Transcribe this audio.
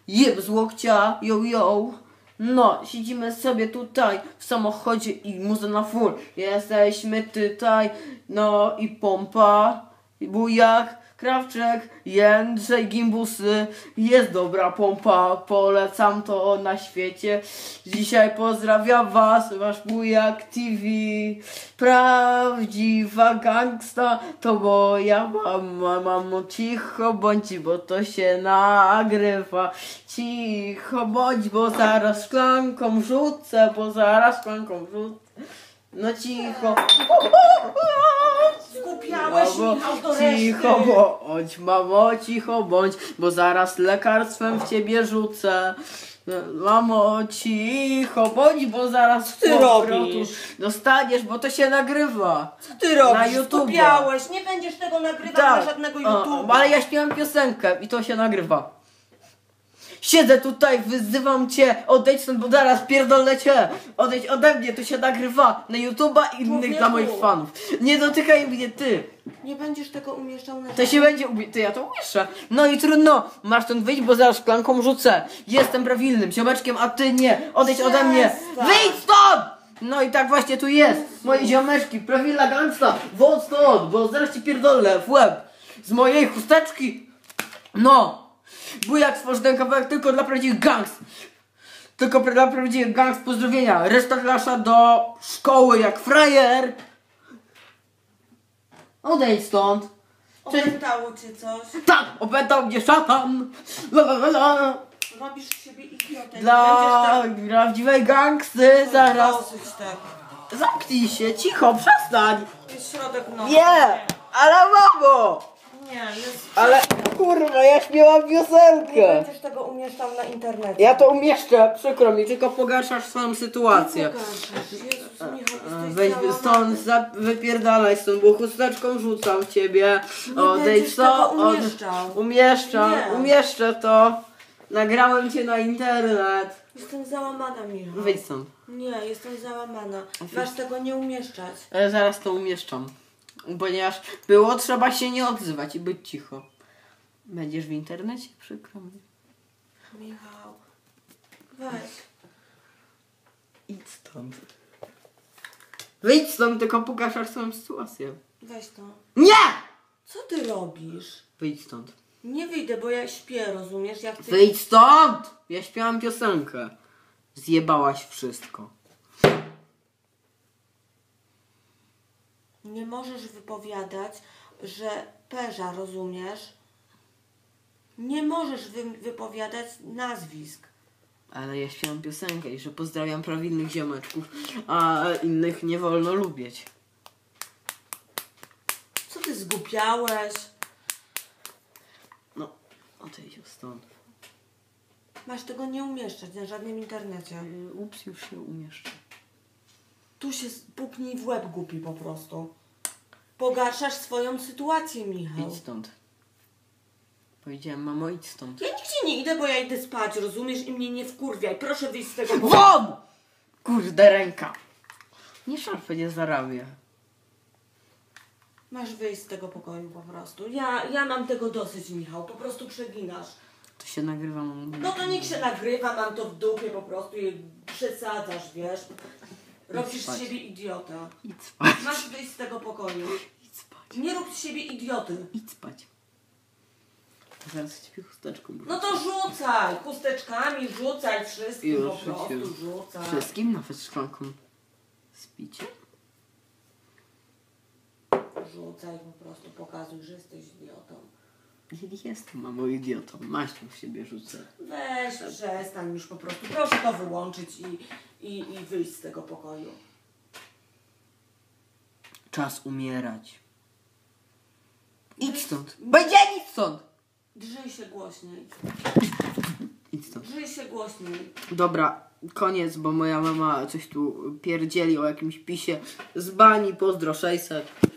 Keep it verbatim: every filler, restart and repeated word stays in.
Jeb z łokcia, yo yo. No, siedzimy sobie tutaj w samochodzie i muza na full. Jesteśmy tutaj, no i pompa, i bujak, Krawczyk, Jędrzej, Gimbusy. Jest dobra pompa, polecam to na świecie. Dzisiaj pozdrawiam was, wasz bujak T V. Prawdziwa gangsta to moja mama. Mamo, cicho bądź, bo to się nagrywa. Cicho bądź, bo zaraz szklanką rzucę, bo zaraz szklanką rzucę. No cicho. Skupiałeś Mamo, Michał do reszty. cicho bądź, mamo, cicho bądź, bo zaraz lekarstwem w ciebie rzucę. Mamo, cicho bądź, bo zaraz ty powrotu robisz? dostaniesz, bo to się nagrywa. Co ty robisz? Na YouTube. Skupiałeś, nie będziesz tego nagrywał na żadnego YouTube'a. Ale ja śpiewam piosenkę i to się nagrywa. Siedzę tutaj, wyzywam cię, odejdź stąd, bo zaraz pierdolę cię. Odejdź ode mnie, to się nagrywa na YouTube'a i innych Człowieku. dla moich fanów. Nie dotykaj mnie, ty. Nie będziesz tego umieszczał na To się będzie ubie... Ty, ja to umieszczę. No i trudno. Masz stąd wyjść, bo zaraz szklanką rzucę. Jestem prawilnym ziomeczkiem, a ty nie. Odejdź ode mnie. Przestań. Wyjdź stąd! No i tak właśnie tu jest. Moje ziomeczki, prawilna gangsta. Wąt stąd, bo zaraz ci pierdolę w łeb. Z mojej chusteczki. No. Bujak stworzy ten kawałek tylko dla prawdziwych gangs. Tylko dla prawdziwych gangs. Pozdrowienia. Reszta klasza do szkoły jak frajer. Odejdź stąd. Opętało cię coś. Tak, opętał mnie szatan. La, la, la, la. Robisz z siebie idiotę. Dla Nie będziesz prawdziwej gangsty tak... zaraz. Dosyć tak. Zamknij się, cicho, przestań. Jest środek nocy. Nie, ale mamo. Nie, jest... Ale kurwa, ja śpiewam Nie piosenkę. będziesz tego umieszczał na internecie. Ja to umieszczę, przykro mi, tylko pogarszasz swoją sytuację. Pokażesz. Jezus, Michał, jesteś Weź załamany. stąd, za, wypierdalaj stąd, bo chusteczką rzucam w ciebie. Nie Odejdź będziesz stąd. tego umieszczał. Umieszczam, Nie. umieszczę to. Nagrałem cię na internet. Jestem załamana, Michał. Wyjdź stąd. Nie, jestem załamana. Masz tego nie umieszczać. Ale zaraz to umieszczam. Ponieważ było trzeba się nie odzywać i być cicho. Będziesz w internecie? Przykro mi. Michał, weź. Idź stąd. Wyjdź stąd, tylko pogarszasz swoją sytuację. Weź to. Nie! Co ty robisz? Wyjdź stąd. Nie wyjdę, bo ja śpię, rozumiesz? Jak ty... Wyjdź stąd! Ja śpiewam piosenkę. Zjebałaś wszystko. Nie możesz wypowiadać, że perza, rozumiesz? Nie możesz wy wypowiadać nazwisk. Ale ja śpiewam piosenkę i że pozdrawiam prawilnych ziomeczków, a innych nie wolno lubić. Co ty zgłupiałeś? No, odejdź stąd. Masz tego nie umieszczać na żadnym internecie. Yy, Ups, już się umieszczę. Tu się puknij w łeb, głupi po prostu. Pogarszasz swoją sytuację, Michał. Idź stąd. Powiedziałem, mamo, idź stąd. Ja nigdzie nie idę, bo ja idę spać, rozumiesz? I mnie nie wkurwiaj. Proszę wyjść z tego pokoju. WON! Kurde, ręka. Nie szarpę, nie zarabię. Masz wyjść z tego pokoju po prostu. Ja, ja mam tego dosyć, Michał. Po prostu przeginasz. To się nagrywa. No to niech się nagrywa, mam to w dupie po prostu i przesadzasz, wiesz. Robisz z spać. siebie idiotę. Idź spać. Masz wyjść z tego pokoju. Idź spać. Nie rób z siebie idioty. Idź spać. Zaraz ci chusteczką. No to rzucaj, chusteczkami, rzucaj wszystkim Już po prostu, rzuciłem. rzucaj. Wszystkim, nawet szklanką. Spicie? Rzucaj po prostu, pokazuj, że jesteś idiotą. Nie jestem, mamo, idiotą. Maścią w siebie rzucę. Weź, przestań już po prostu. Proszę to wyłączyć i, i, i wyjść z tego pokoju. Czas umierać. Idź stąd. Będzie idź stąd. Drzyj się głośniej. Idź stąd. Drzyj się głośniej. Dobra, koniec, bo moja mama coś tu pierdzieli o jakimś pisie z bani. Pozdro sześćset.